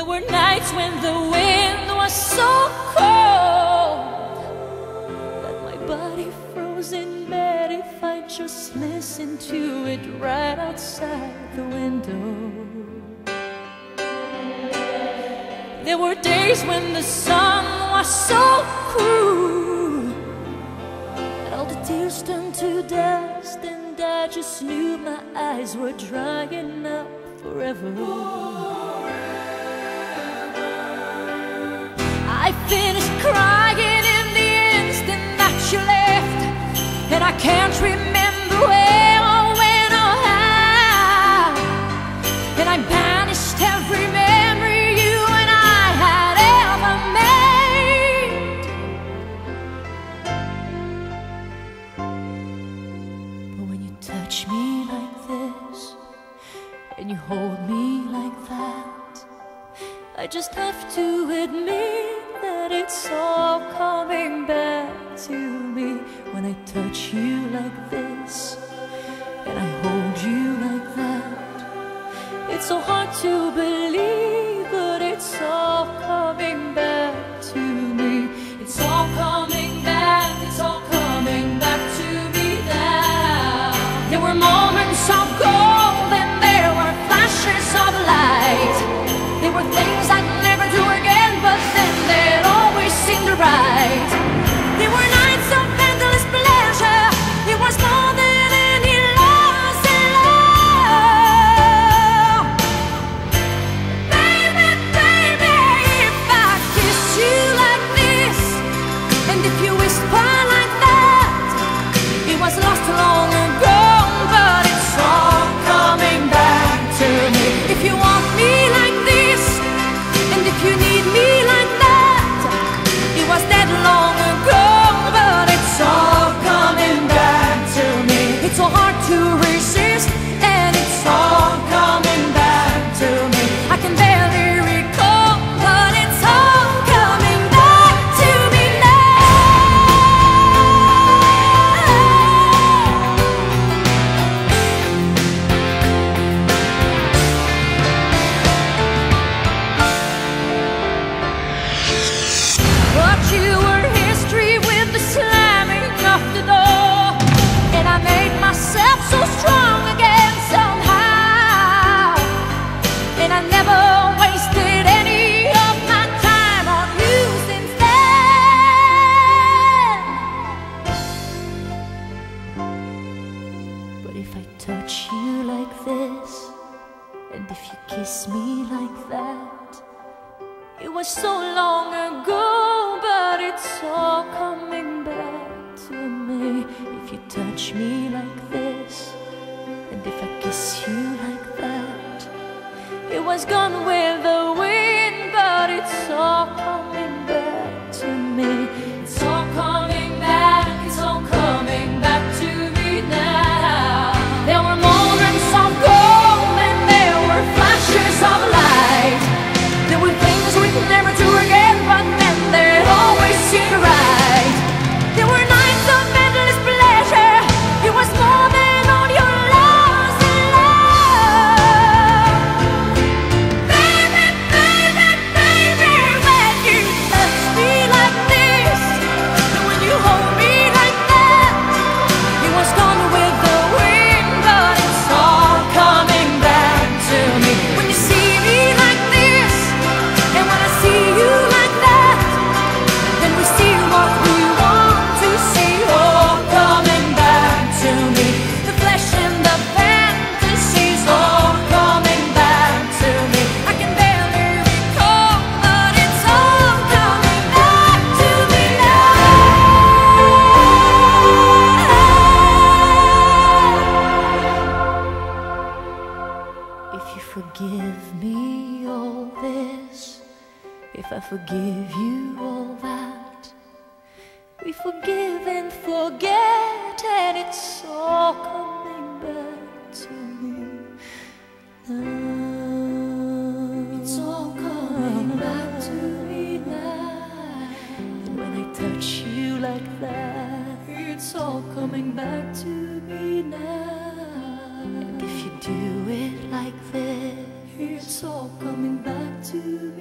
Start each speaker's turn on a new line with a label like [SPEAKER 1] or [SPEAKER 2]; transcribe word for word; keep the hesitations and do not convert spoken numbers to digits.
[SPEAKER 1] There were nights when the wind was so cold that my body froze in bed if I just listened to it right outside the window. There were days when the sun was so cruel that all the tears turned to dust, and I just knew my eyes were drying up forever. I finished crying in the instant that you left, and I can't remember where or when or how, and I banished every memory you and I had ever made. But when you touch me like this and you hold me like that, I just have to admit that it's all coming back to me. When I touch you like this and I hold you like that, it's so hard to believe, but it's all coming back to me. It's all coming back, it's all coming back to me now. There were moments of gold and there were flashes of light. There were things I'd never do again, but then they'd always seem right. There were nights of endless pleasure. It was more than any loss in love. Baby, baby, if I kiss you like this, and if you whisper like that, it was lost long ago, but it's all coming back to me. If you want me like this, and if you need me like that, it was dead long ago, but it's all coming back to me. It's so hard to resist, and it's all coming back to me. I can barely recall, but it's all coming back to me But you were history with the slamming of the door, and I made myself so strong again somehow, and I never wasted any of my time on you since then. But if I touch you like this, and if you kiss me like that, it was so long ago, but it's all coming back to me. If you touch me like this, and if I kiss you like that, it was gone with the wind, but it's all coming back to me. It's all coming back, it's all coming back to me now. There were moments of gold and there were flashes of light. There were things we'd never do again, but then they'd always seem right. There were nights of endless pleasure. It was more than all your loss in love. Baby, baby, baby, when you touch me like this, and when you hold me like that, it was gone with the wind, but it's all coming back to me. When you see me like this, and when I see you like that, then we see what we want to see, all coming back to me. The flesh and the fantasies, all coming back to me. I can barely recall, but it's all coming back to me now. If you forgive me all this, if I forgive you all that, we forgive and forget, and it's all coming back to me now. It's all coming back to me now. And when I touch you like that, it's all coming back to me now. And if you do it like this, it's all coming back to me.